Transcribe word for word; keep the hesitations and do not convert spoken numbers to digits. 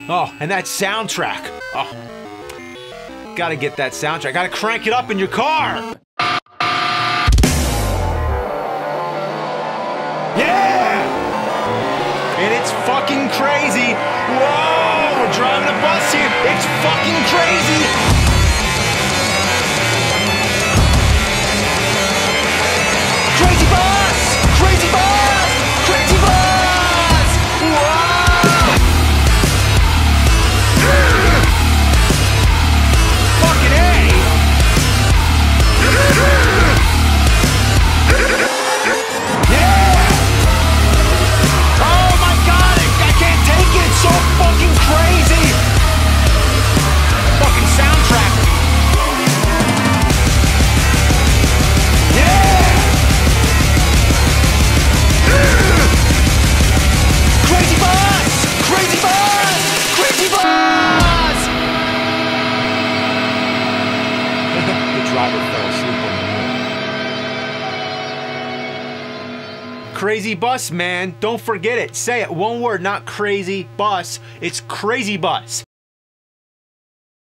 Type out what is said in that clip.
Oh, and that soundtrack. Oh, gotta get that soundtrack. Gotta crank it up in your car. Yeah! And it's fucking crazy. Whoa, we're driving a bus here. It's fucking crazy. Crazy bus! Crazy bus! Crazy bus! Whoa! Fucking A! Yeah! Oh my god, I, I can't take it! It's so fucking crazy! Fucking soundtrack! Yeah! Crazy bus! Crazy bus! Crazy bus! The driver fell asleep on the wheel. Crazy bus, man. Don't forget it. Say it. One word, not crazy bus. It's crazy bus.